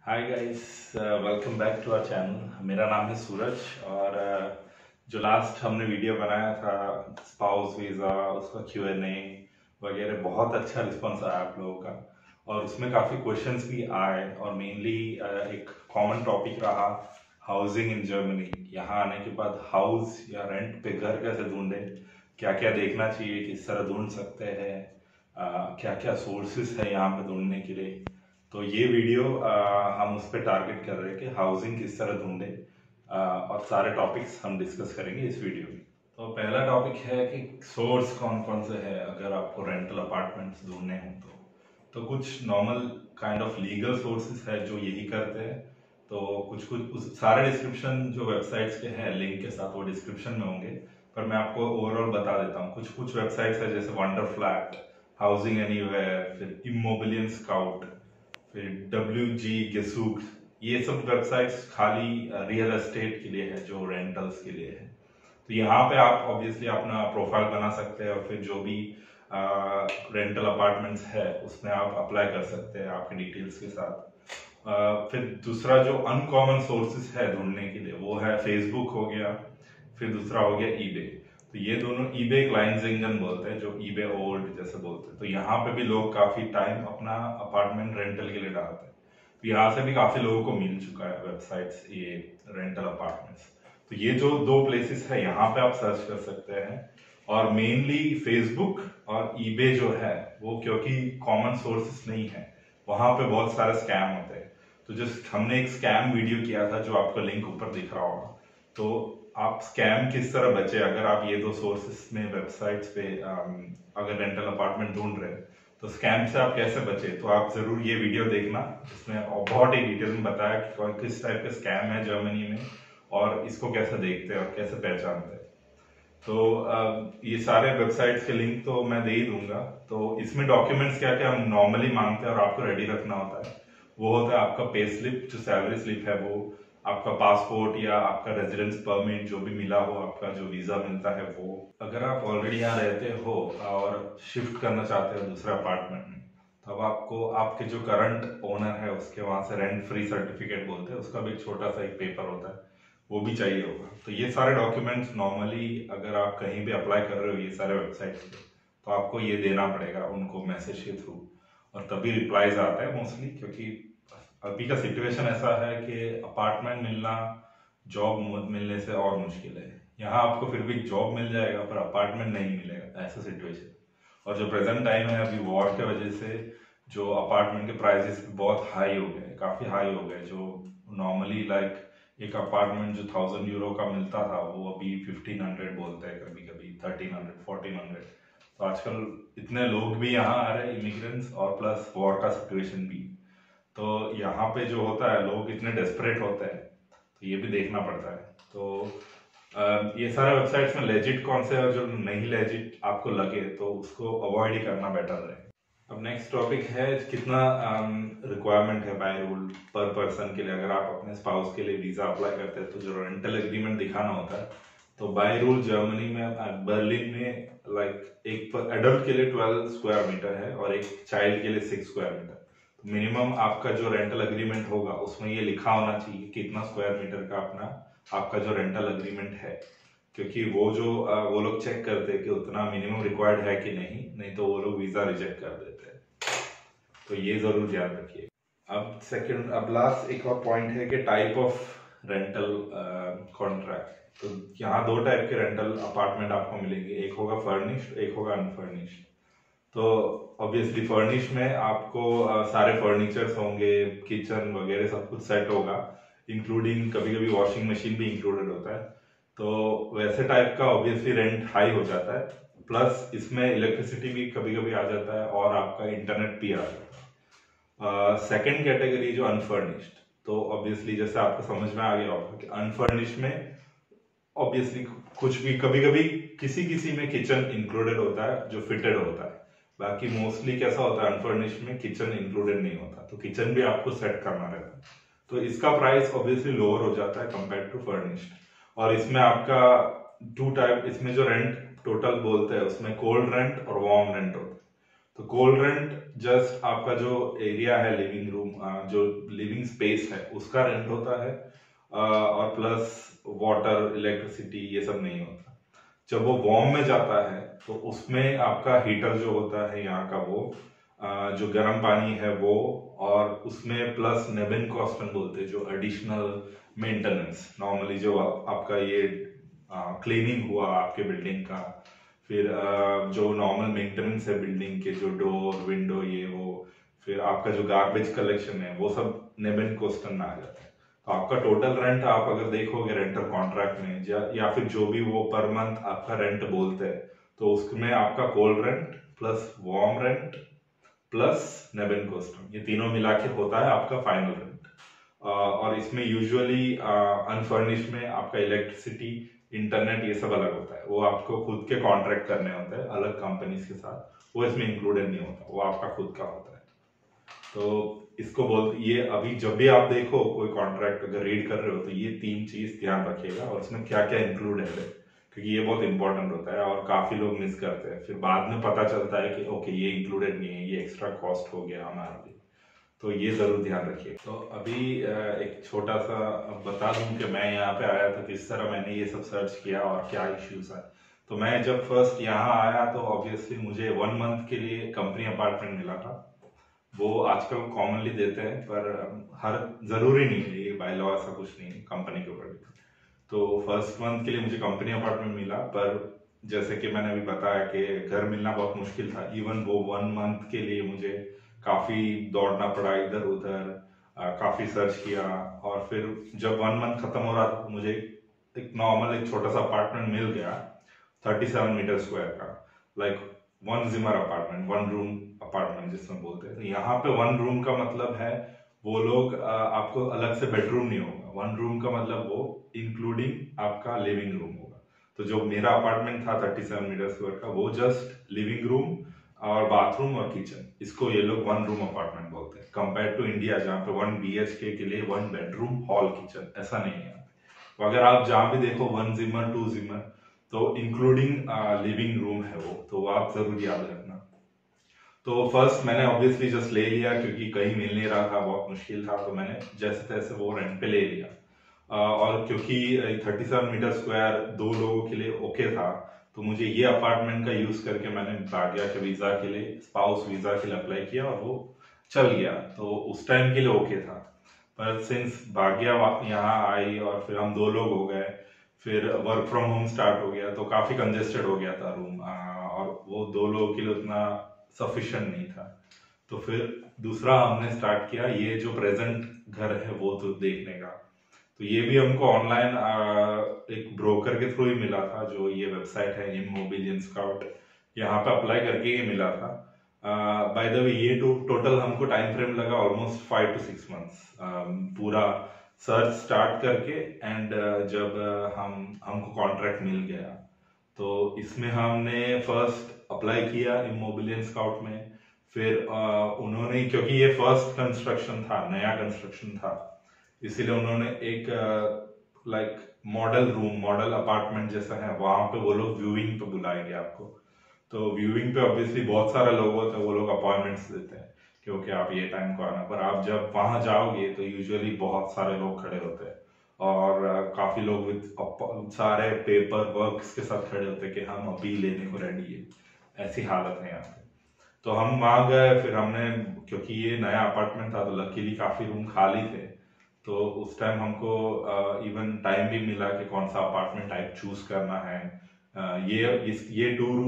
Hi guys, welcome back to our channel. मेरा नाम है सूरज और जो लास्ट हमने वीडियो बनाया था स्पाउस वीज़ा, उसका Q&A वगैरह, बहुत अच्छा रिस्पांस आया आप लोगों का और उसमें काफ़ी क्वेश्चंस भी आए और मेनली एक कॉमन टॉपिक रहा हाउसिंग इन जर्मनी। यहाँ आने के बाद हाउस या रेंट पे घर कैसे ढूंढें, क्या क्या देखना चाहिए, किस तरह ढूंढ सकते हैं, क्या क्या सोर्सेस है यहाँ पे ढूंढने के लिए। तो ये वीडियो हम उस पर टारगेट कर रहे हैं कि हाउसिंग किस तरह ढूंढे, और सारे टॉपिक्स हम डिस्कस करेंगे इस वीडियो में। तो पहला टॉपिक है कि सोर्स कौन कौन से है अगर आपको रेंटल अपार्टमेंट्स ढूंढने हो तो कुछ normal kind of legal sources है जो यही करते हैं। तो कुछ कुछ सारे डिस्क्रिप्शन जो वेबसाइट्स के हैं लिंक के साथ वो डिस्क्रिप्शन में होंगे, पर मैं आपको ओवरऑल बता देता हूँ। कुछ कुछ वेबसाइट्स है जैसे वंडर फ्लैट, हाउसिंग एनीवेयर, फिर इमोबिलियन स्काउट, फिर WG गेसूक। ये सब वेबसाइट्स खाली रियल एस्टेट के लिए है, जो रेंटल्स के लिए है। तो यहाँ पे आप ऑब्वियसली अपना प्रोफाइल बना सकते हैं और फिर जो भी रेंटल अपार्टमेंट्स है उसमें आप अप्लाई कर सकते हैं आपके डिटेल्स के साथ। फिर दूसरा जो अनकॉमन सोर्सेस है ढूंढने के लिए वो है फेसबुक हो गया, फिर दूसरा हो गया ईबे। तो ये दोनों, ईबे क्लाइंजिंगन बोलते हैं, जो ईबे ओल्ड जैसे बोलते हैं। तो यहाँ पे भी लोग काफी टाइम अपना अपार्टमेंट रेंटल के लिए डालते हैं। तो यहाँ से भी काफी लोगों को मिल चुका है वेबसाइट्स ये रेंटल अपार्टमेंट्स। तो ये जो दो प्लेसेस है यहाँ पे आप सर्च कर सकते हैं। और मेनली फेसबुक और ईबे जो है वो, क्योंकि कॉमन सोर्सेस नहीं है, वहां पे बहुत सारे स्कैम होते हैं। तो जस्ट हमने एक स्कैम वीडियो किया था जो आपको लिंक ऊपर दिख रहा होगा। तो आप स्कैम किस तरह बचे अगर आप ये दो सोर्सेस में वेबसाइट्स पे अगर रेंटल अपार्टमेंट ढूंढ रहे हैं, तो स्कैम से आप कैसे बचे, तो आप जरूर ये वीडियो देखना। इसमें बहुत ही डिटेल में बताया कि किस टाइप का स्कैम है जर्मनी में और इसको कैसे देखते हैं और कैसे पहचानते हैं। तो ये सारे वेबसाइट्स के लिंक तो मैं दे ही दूंगा। तो इसमें डॉक्यूमेंट्स क्या क्या हम नॉर्मली मांगते हैं और आपको रेडी रखना होता है, वो होता है आपका पे स्लिप, जो सैलरी स्लिप है वो, आपका पासपोर्ट या आपका रेजिडेंस परमिट जो भी मिला हो, आपका जो वीजा मिलता है वो। अगर आप ऑलरेडी यहाँ रहते हो और शिफ्ट करना चाहते हो दूसरे अपार्टमेंट में, तब आपको आपके जो करंट ओनर है उसके वहां से रेंट फ्री सर्टिफिकेट बोलते हैं, उसका भी एक छोटा सा एक पेपर होता है, वो भी चाहिए होगा। तो ये सारे डॉक्यूमेंट्स नॉर्मली अगर आप कहीं भी अप्लाई कर रहे हो ये सारे वेबसाइट पे, तो आपको ये देना पड़ेगा उनको मैसेज के थ्रू, और तभी रिप्लाईज आता है मोस्टली। क्योंकि अभी का सिचुएशन ऐसा है कि अपार्टमेंट मिलना जॉब मिलने से और मुश्किल है। यहाँ आपको फिर भी जॉब मिल जाएगा पर अपार्टमेंट नहीं मिलेगा, ऐसा सिचुएशन। और जो प्रेजेंट टाइम है अभी वॉर के वजह से जो अपार्टमेंट के प्राइसेस बहुत हाई हो गए, काफी हाई हो गए। जो नॉर्मली लाइक एक अपार्टमेंट जो 1000 यूरो का मिलता था वो अभी 1500 बोलते हैं, कभी कभी 1300 1400। तो आजकल इतने लोग भी यहाँ आ रहे हैं, इमिग्रेंट्स, और प्लस वॉर का सिचुएशन भी। तो यहाँ पे जो होता है लोग इतने डेस्परेट होते हैं, तो ये भी देखना पड़ता है। तो ये सारे वेबसाइट्स में लेजिट कौन से और जो नहीं लेजिट आपको लगे तो उसको अवॉइड ही करना बेटर है। अब नेक्स्ट टॉपिक है कितना रिक्वायरमेंट है बाय रूल पर पर्सन के लिए। अगर आप अपने स्पाउस के लिए वीजा अप्लाई करते हैं तो जो रेंटल एग्रीमेंट दिखाना होता है, तो बाय रूल जर्मनी में बर्लिन में लाइक एक एडल्ट के लिए 12 स्क्वायर मीटर है और एक चाइल्ड के लिए 6 स्क्वायर मीटर। तो मिनिमम आपका जो रेंटल एग्रीमेंट होगा उसमें ये लिखा होना चाहिए कितना स्क्वायर मीटर का अपना आपका जो रेंटल एग्रीमेंट है। क्योंकि वो लोग चेक करते हैं कि उतना मिनिमम रिक्वायर्ड है कि नहीं, नहीं तो वो लोग वीजा रिजेक्ट कर देते हैं। तो ये जरूर ध्यान रखिए। अब लास्ट एक और पॉइंट है कि टाइप ऑफ रेंटल कॉन्ट्रैक्ट। तो यहाँ दो टाइप के रेंटल अपार्टमेंट आपको मिलेंगे, एक होगा फर्निश्ड, एक होगा अनफर्निश्ड। तो ऑब्वियसली फर्निश में आपको सारे फर्नीचर्स होंगे, किचन वगैरह सब कुछ सेट होगा, इंक्लूडिंग कभी कभी वॉशिंग मशीन भी इंक्लूडेड होता है। तो वैसे टाइप का ऑब्वियसली रेंट हाई हो जाता है, प्लस इसमें इलेक्ट्रिसिटी भी कभी कभी आ जाता है और आपका इंटरनेट भी आ जाता है। सेकेंड कैटेगरी जो अनफर्निश्ड, तो ऑब्वियसली जैसे आपको समझ में आ गया होगा कि अनफर्निश्ड में ऑब्वियसली कुछ भी कभी कभी किसी किसी में किचन इंक्लूडेड होता है जो फिटेड होता है, बाकी मोस्टली कैसा होता है अनफर्निश्ड में किचन इंक्लूडेड नहीं होता, तो किचन भी आपको सेट करना रहता है। तो इसका प्राइस ऑब्वियसली लोअर हो जाता है कंपेयर टू फर्निश्ड। और इसमें आपका टू टाइप, इसमें जो रेंट टोटल बोलते हैं उसमें कोल्ड रेंट और वार्म रेंट होता है। तो कोल्ड रेंट जस्ट आपका जो एरिया है लिविंग रूम, जो लिविंग स्पेस है उसका रेंट होता है, और प्लस वाटर इलेक्ट्रिसिटी ये सब नहीं होता। जब वो वार्म में जाता है तो उसमें आपका हीटर जो होता है यहाँ का वो जो गर्म पानी है वो, और उसमें प्लस नेबिन कॉस्टन बोलते हैं जो एडिशनल मेंटेनेंस, नॉर्मली जो आपका ये क्लीनिंग हुआ आपके बिल्डिंग का, फिर जो नॉर्मल मेंटेनेंस है बिल्डिंग के, जो डोर विंडो ये वो, फिर आपका जो गार्बेज कलेक्शन है वो सब नेबिन कॉस्टन में आ जाता है। तो आपका टोटल रेंट आप अगर देखोगे रेंटर कॉन्ट्रैक्ट में या फिर जो भी वो पर मंथ आपका रेंट बोलते हैं, तो उसमें आपका cold rent plus warm rent plus नेबिन कॉस्टम, ये तीनों मिला के होता है आपका फाइनल रेंट। और इसमें यूजुअली अनफर्निश में आपका इलेक्ट्रिसिटी इंटरनेट ये सब अलग होता है, वो आपको खुद के कॉन्ट्रैक्ट करने होते हैं अलग कंपनीज के साथ, वो इसमें इंक्लूडेड नहीं होता, वो आपका खुद का होता है। तो इसको बोल ये अभी जब भी आप देखो कोई कॉन्ट्रैक्ट अगर रीड कर रहे हो तो ये 3 चीज ध्यान रखिएगा और इसमें क्या क्या इंक्लूड है, क्योंकि ये बहुत इंपॉर्टेंट होता है और काफी लोग मिस करते हैं, फिर बाद में पता चलता है कि ओके ये इंक्लूडेड नहीं है, ये एक्स्ट्रा कॉस्ट हो गया हमारे लिए। तो ये जरूर ध्यान रखिए। तो अभी एक छोटा सा बता दूं कि मैं यहाँ पे आया था किस तरह मैंने ये सब सर्च किया और क्या इश्यूज है। तो मैं जब फर्स्ट यहाँ आया तो ऑब्वियसली मुझे 1 मंथ के लिए कंपनी अपार्टमेंट मिला था। वो आजकल कॉमनली देते हैं पर हर जरूरी नहीं है, ये बाय लॉ ऐसा कुछ नहीं है कंपनी के ऊपर। तो फर्स्ट मंथ के लिए मुझे कंपनी अपार्टमेंट मिला, पर जैसे कि मैंने अभी बताया कि घर मिलना बहुत मुश्किल था। इवन वो 1 मंथ के लिए मुझे काफी दौड़ना पड़ा इधर उधर, काफी सर्च किया, और फिर जब 1 मंथ खत्म हो रहा था तो मुझे एक नॉर्मल एक छोटा सा अपार्टमेंट मिल गया 37 मीटर स्क्वायर का, लाइक 1 जिमर अपार्टमेंट, 1 रूम अपार्टमेंट जिसमें बोलते हैं। तो यहाँ पे 1 रूम का मतलब है वो लोग आपको अलग से बेडरूम नहीं होगा, 1 रूम का मतलब वो इंक्लूडिंग आपका लिविंग रूम होगा। तो जो मेरा अपार्टमेंट था 37 मीटर स्क्वायर का, वो जस्ट लिविंग रूम और बाथरूम और किचन, इसको ये लोग 1 रूम अपार्टमेंट बोलते हैं, कंपेयर टू इंडिया जहाँ पे 1 BHK के लिए 1 बेडरूम हॉल किचन ऐसा नहीं है। तो अगर आप जहाँ भी देखो 1 जिमर 2 जिमर, तो इंक्लूडिंग लिविंग रूम है वो, तो आप जरूर याद रखना। तो फर्स्ट मैंने ऑब्वियसली जस्ट ले लिया क्योंकि कहीं मिल नहीं रहा था, बहुत मुश्किल था, तो मैंने जैसे तैसे वो रेंट पे ले लिया। और क्योंकि 37 मीटर स्क्वायर 2 लोगों के लिए ओके था, तो मुझे ये अपार्टमेंट का यूज करके मैंने भाग्या के वीजा के लिए, स्पाउस वीजा के लिए अप्लाई किया और वो चल गया, तो उस टाइम के लिए ओके था। पर सिंस भाग्या यहाँ आई और फिर हम 2 लोग हो गए, फिर वर्क फ्रॉम होम स्टार्ट हो गया, तो काफी कंजेस्टेड हो गया था रूम, और वो 2 लोगों के लिए उतना सफिशिएंट नहीं था। तो फिर दूसरा हमने स्टार्ट किया ये जो प्रेजेंट घर है वो तो देखने का। तो ये भी हमको ऑनलाइन एक ब्रोकर के थ्रू ही मिला था, जो ये वेबसाइट है इमोबिलियन स्काउट, यहाँ पे अप्लाई करके ये मिला था। बाय द वे ये टोटल हमको टाइम फ्रेम लगा ऑलमोस्ट 5 to 6 मंथ्स, पूरा सर्च स्टार्ट करके एंड जब हमको कॉन्ट्रैक्ट मिल गया, तो इसमें हमने फर्स्ट अप्लाई किया इमोबिलियन स्काउट में। फिर उन्होंने, क्योंकि ये फर्स्ट कंस्ट्रक्शन था, नया कंस्ट्रक्शन था, इसीलिए उन्होंने एक like model room, model apartment जैसा है, वहां पे वो लोग व्यूइंग पे बुलाएंगे आपको। तो व्यूइंग पे ऑब्वियसली बहुत सारे लोग होते हैं, वो लोग अपॉइंटमेंट्स देते हैं क्योंकि आप ये टाइम को आना, पर आप जब वहां जाओगे तो यूजुअली बहुत सारे लोग खड़े होते हैं और काफी लोग विद सारे पेपर वर्क्स के साथ खड़े होते हैं कि हम अभी लेने को रेडी है, ऐसी हालत है यहाँ पे। तो हम वहां गए, फिर हमने, क्योंकि ये नया अपार्टमेंट था तो लकीली काफी रूम खाली थे, तो उस टाइम हमको इवन टाइम भी मिला कि कौन सा अपार्टमेंट टाइप चूज करना है। ये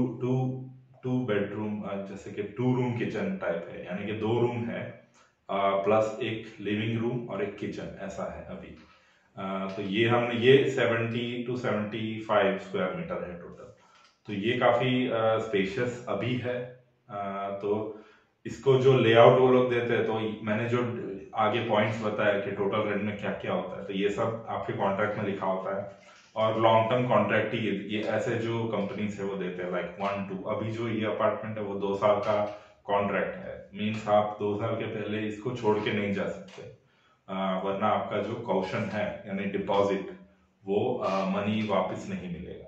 टू बेडरूम, जैसे कि 2 रूम किचन टाइप है, यानी कि 2 रूम है प्लस एक लिविंग रूम और एक किचन, ऐसा है अभी। तो ये हमने, ये 70 to 75 स्क्वायर मीटर है टोटल, तो ये काफी स्पेशियस अभी है। तो इसको जो लेआउट वो लोग देते हैं, तो मैंने जो आगे पॉइंट्स बताया कि टोटल रेंट में क्या क्या होता है, तो ये सब आपके कॉन्ट्रैक्ट में लिखा होता है। और लॉन्ग टर्म कॉन्ट्रैक्ट ही ये ऐसे जो कंपनीज है वो देते हैं, लाइक 1 2, अभी जो ये अपार्टमेंट है वो 2 साल का कॉन्ट्रैक्ट है, मीन्स आप 2 साल के पहले इसको छोड़ के नहीं जा सकते, वरना आपका जो कॉशन है यानी डिपॉजिट, वो मनी वापस नहीं मिलेगा।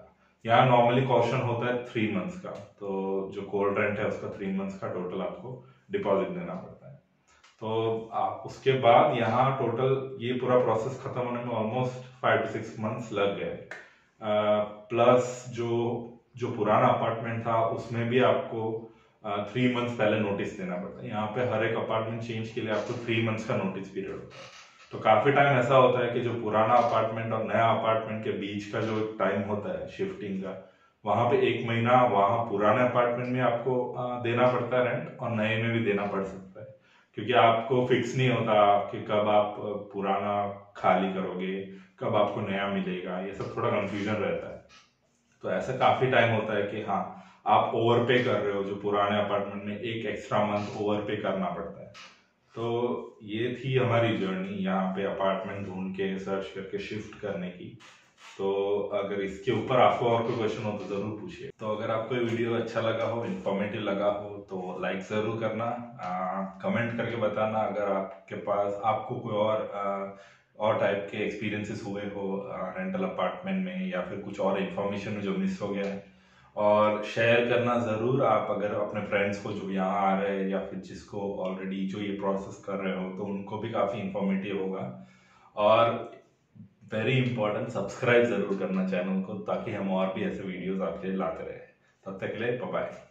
यहाँ नॉर्मली कॉशन होता है 3 मंथ्स का, तो जो कोल्ड रेंट है उसका 3 मंथ्स का टोटल आपको डिपॉजिट देना पड़ता है। तो आप उसके बाद यहाँ टोटल ये पूरा प्रोसेस खत्म होने में ऑलमोस्ट 5 to 6 मंथ्स लग गए। प्लस जो पुराना अपार्टमेंट था उसमें भी आपको 3 मंथ्स पहले नोटिस देना पड़ता है। यहाँ पे हर एक अपार्टमेंट चेंज के लिए आपको 3 मंथ्स का नोटिस पीरियड होता है। तो काफी टाइम ऐसा होता है कि जो पुराना अपार्टमेंट और नया अपार्टमेंट के बीच का जो टाइम होता है शिफ्टिंग का, वहां पे 1 महीना वहां पुराने अपार्टमेंट में आपको देना पड़ता है रेंट, और नए में भी देना पड़ सकता है, क्योंकि आपको फिक्स नहीं होता कि कब आप पुराना खाली करोगे, कब आपको नया मिलेगा, ये सब थोड़ा कंफ्यूजन रहता है। तो ऐसा काफी टाइम होता है कि हाँ आप ओवर पे कर रहे हो, जो पुराने अपार्टमेंट में एक एक्स्ट्रा मंथ ओवर पे करना पड़ता है। तो ये थी हमारी जर्नी यहाँ पे अपार्टमेंट ढूंढ के सर्च करके शिफ्ट करने की। तो अगर इसके ऊपर आपको और कोई क्वेश्चन हो तो जरूर पूछिए। तो अगर आपको ये वीडियो अच्छा लगा हो, इंफॉर्मेटिव लगा हो, तो लाइक जरूर करना, कमेंट करके बताना अगर आपके पास आपको कोई और टाइप के एक्सपीरियंसेस हुए हो रेंटल अपार्टमेंट में, या फिर कुछ और इन्फॉर्मेशन में जो मिस हो गया है। और शेयर करना जरूर आप अगर अपने फ्रेंड्स को जो यहाँ आ रहे हैं, या फिर जिसको ऑलरेडी जो ये प्रोसेस कर रहे हो, तो उनको भी काफी इंफॉर्मेटिव होगा। और वेरी इंपॉर्टेंट, सब्सक्राइब जरूर करना चैनल को, ताकि हम और भी ऐसे वीडियोस आपके लिए लाते रहे। तब तक के लिए बाय बाय।